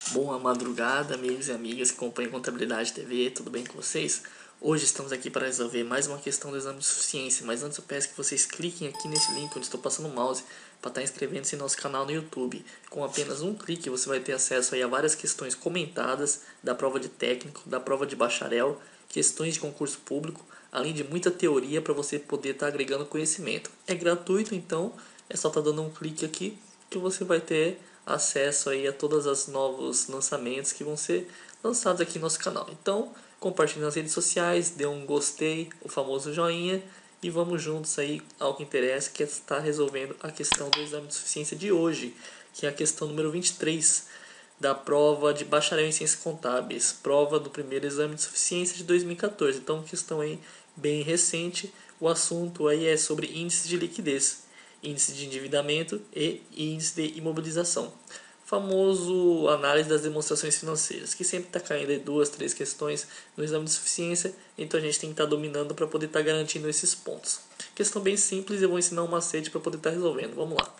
Boa madrugada, amigos e amigas que acompanham Contabilidade TV, tudo bem com vocês? Hoje estamos aqui para resolver mais uma questão do exame de suficiência, mas antes eu peço que vocês cliquem aqui nesse link onde estou passando o mouse para estar inscrevendo-se em nosso canal no YouTube. Com apenas um clique você vai ter acesso aí a várias questões comentadas da prova de técnico, da prova de bacharel, questões de concurso público, além de muita teoria para você poder estar agregando conhecimento. É gratuito, então é só estar dando um clique aqui que você vai ter acesso aí a todos os novos lançamentos que vão ser lançados aqui no nosso canal. Então, compartilhe nas redes sociais, dê um gostei, o famoso joinha, e vamos juntos aí ao que interessa, que é estar resolvendo a questão do exame de suficiência de hoje, que é a questão número 23 da prova de bacharel em ciências contábeis, prova do primeiro exame de suficiência de 2014. Então, questão aí bem recente. O assunto aí é sobre índices de liquidez, índice de endividamento e índice de imobilização. Famoso análise das demonstrações financeiras, que sempre está caindo aí 2, 3 questões no exame de suficiência, então a gente tem que estar dominando para poder estar garantindo esses pontos. Questão bem simples, eu vou ensinar um macete para poder estar resolvendo. Vamos lá.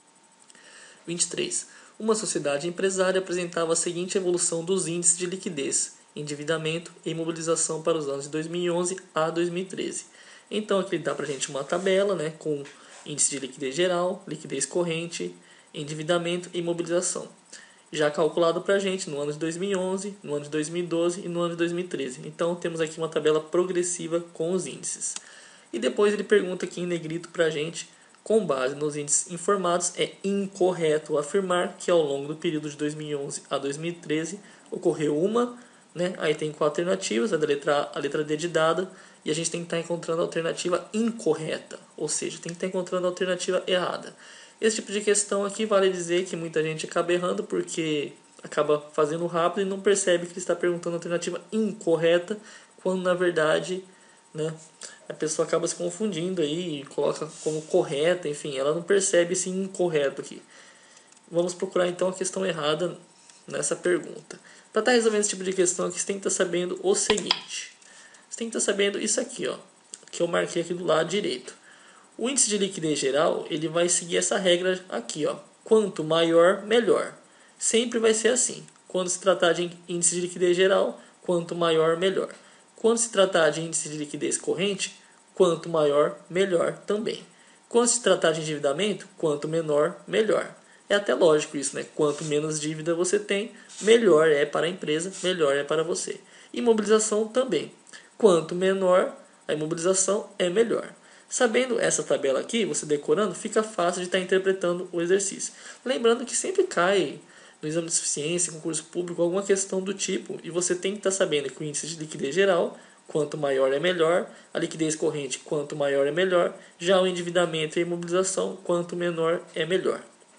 23. Uma sociedade empresária apresentava a seguinte evolução dos índices de liquidez, endividamento e imobilização para os anos de 2011 a 2013. Então aqui dá para a gente uma tabela, né, com índice de liquidez geral, liquidez corrente, endividamento e imobilização. Já calculado para a gente no ano de 2011, no ano de 2012 e no ano de 2013. Então temos aqui uma tabela progressiva com os índices. E depois ele pergunta aqui em negrito para a gente, com base nos índices informados, é incorreto afirmar que ao longo do período de 2011 a 2013 ocorreu uma, né? Aí tem 4 alternativas, a letra D de dada, e a gente tem que estar encontrando a alternativa incorreta, ou seja, tem que estar encontrando a alternativa errada. Esse tipo de questão aqui vale dizer que muita gente acaba errando porque acaba fazendo rápido e não percebe que ele está perguntando a alternativa incorreta, quando na verdade, né, a pessoa acaba se confundindo aí e coloca como correta, enfim, ela não percebe esse incorreto aqui. Vamos procurar então a questão errada nessa pergunta. Para estar resolvendo esse tipo de questão aqui, você tem que estar sabendo o seguinte. Você tem que estar sabendo isso aqui, ó, que eu marquei aqui do lado direito. O índice de liquidez geral, ele vai seguir essa regra aqui, ó. Quanto maior, melhor. Sempre vai ser assim. Quando se tratar de índice de liquidez geral, quanto maior, melhor. Quando se tratar de índice de liquidez corrente, quanto maior, melhor também. Quando se tratar de endividamento, quanto menor, melhor. É até lógico isso, né? Quanto menos dívida você tem, melhor é para a empresa, melhor é para você. Imobilização também. Quanto menor a imobilização, é melhor. Sabendo essa tabela aqui, você decorando, fica fácil de estar interpretando o exercício. Lembrando que sempre cai no exame de suficiência, concurso público, alguma questão do tipo, e você tem que estar sabendo que o índice de liquidez geral, quanto maior é melhor, a liquidez corrente, quanto maior é melhor, já o endividamento e a imobilização, quanto menor é melhor.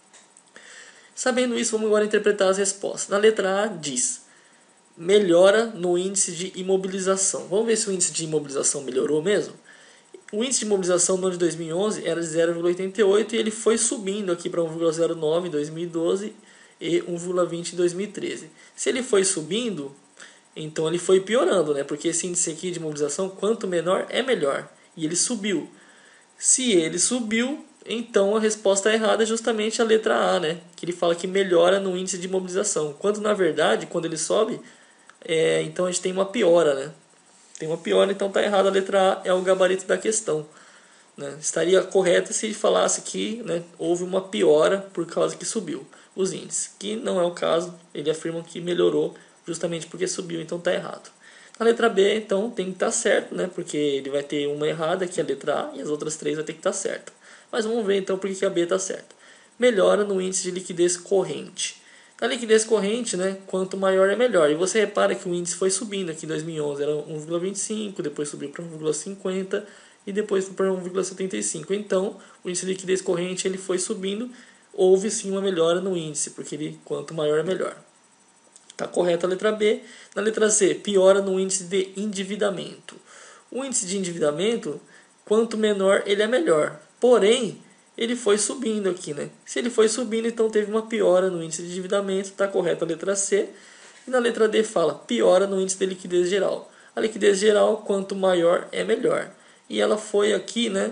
Sabendo isso, vamos agora interpretar as respostas. Na letra A diz: melhora no índice de imobilização. Vamos ver se o índice de imobilização melhorou mesmo? O índice de imobilização no ano de 2011 era de 0,88 e ele foi subindo aqui para 1,09 em 2012 e 1,20 em 2013. Se ele foi subindo, então ele foi piorando, né? Porque esse índice aqui de imobilização, quanto menor é melhor. E ele subiu. Se ele subiu, então a resposta errada é justamente a letra A, né? Que ele fala que melhora no índice de imobilização. Quando na verdade, quando ele sobe, então a gente tem uma piora, né? Tem uma piora, então está errado. A letra A é o gabarito da questão, né? Estaria correto se falasse que, né, houve uma piora por causa que subiu os índices, que não é o caso. Ele afirma que melhorou justamente porque subiu, então está errado. Na letra B, então, tem que estar certo, né, porque ele vai ter uma errada, que é a letra A, e as outras 3 vai ter que estar certa. Mas vamos ver então por que a B está certa. Melhora no índice de liquidez corrente. A liquidez corrente, né, quanto maior é melhor. E você repara que o índice foi subindo aqui em 2011, era 1,25, depois subiu para 1,50 e depois para 1,75. Então, o índice de liquidez corrente ele foi subindo, houve sim uma melhora no índice, porque ele quanto maior é melhor. Está correta a letra B. Na letra C, piora no índice de endividamento. O índice de endividamento, quanto menor ele é melhor. Porém, ele foi subindo aqui, né? Se ele foi subindo, então teve uma piora no índice de endividamento, está correta a letra C. E na letra D fala, piora no índice de liquidez geral. A liquidez geral, quanto maior, é melhor. E ela foi aqui, né,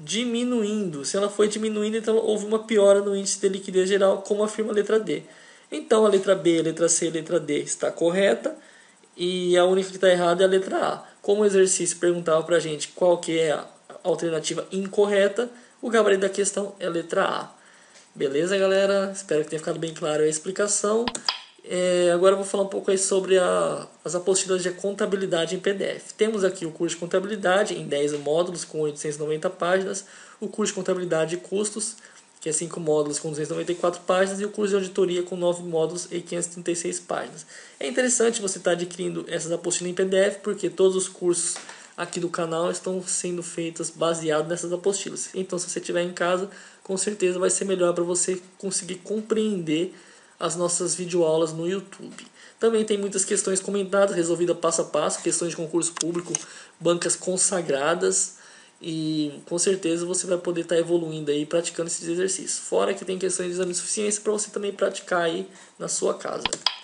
diminuindo. Se ela foi diminuindo, então houve uma piora no índice de liquidez geral, como afirma a letra D. Então a letra B, a letra C e a letra D está correta e a única que está errada é a letra A. Como o exercício perguntava para a gente qual que é a alternativa incorreta, o gabarito da questão é a letra A. Beleza, galera? Espero que tenha ficado bem claro a explicação. Agora eu vou falar um pouco aí sobre as apostilas de contabilidade em PDF. Temos aqui o curso de contabilidade em 10 módulos com 890 páginas, o curso de contabilidade e custos, que é 5 módulos com 294 páginas, e o curso de auditoria com 9 módulos e 536 páginas. É interessante você estar adquirindo essas apostilas em PDF, porque todos os cursos aqui do canal estão sendo feitos baseados nessas apostilas. Então, se você estiver em casa, com certeza vai ser melhor para você conseguir compreender as nossas videoaulas no YouTube. Também tem muitas questões comentadas, resolvidas passo a passo, questões de concurso público, bancas consagradas, e com certeza você vai poder estar evoluindo aí, praticando esses exercícios. Fora que tem questões de exame de suficiência para você também praticar aí na sua casa.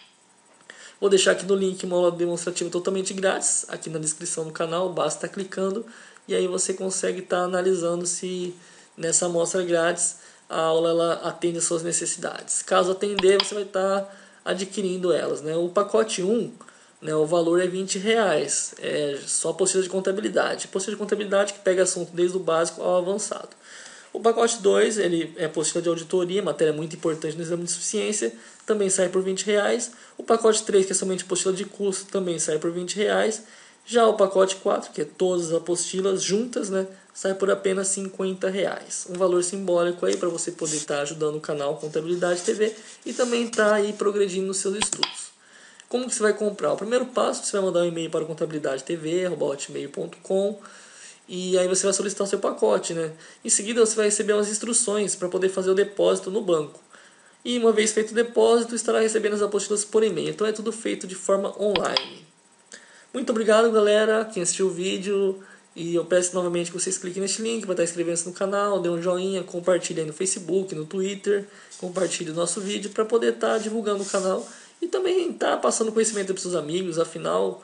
Vou deixar aqui no link uma aula demonstrativa totalmente grátis, aqui na descrição do canal, basta estar clicando e aí você consegue estar analisando se nessa amostra grátis a aula ela atende às suas necessidades. Caso atender, você vai estar adquirindo elas, né? O pacote 1, né, o valor é R$20, é só apostila de contabilidade. Apostila de contabilidade que pega assunto desde o básico ao avançado. O pacote 2, ele é apostila de auditoria, matéria muito importante no exame de suficiência, também sai por R$20. O pacote 3, que é somente apostila de custo, também sai por R$20. Já o pacote 4, que é todas as apostilas juntas, né, sai por apenas R$50. Um valor simbólico aí para você poder estar ajudando o canal Contabilidade TV e também estar aí progredindo nos seus estudos. Como que você vai comprar? O primeiro passo, você vai mandar um e-mail para o contabilidadetv@hotmail.com e aí você vai solicitar o seu pacote, né? Em seguida você vai receber umas instruções para poder fazer o depósito no banco. E uma vez feito o depósito, estará recebendo as apostilas por e-mail. Então é tudo feito de forma online. Muito obrigado, galera, quem assistiu o vídeo. E eu peço novamente que vocês cliquem neste link para estar inscrevendo-se no canal, dê um joinha, compartilhe aí no Facebook, no Twitter, compartilhe o nosso vídeo para poder estar divulgando o canal e também estar passando conhecimento para os seus amigos. Afinal,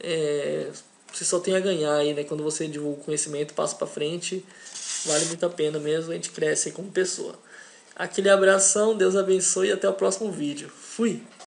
você só tem a ganhar aí, né? Quando você divulga o conhecimento, passa para frente, vale muito a pena mesmo, a gente cresce aí como pessoa. Aquele abração, Deus abençoe e até o próximo vídeo. Fui!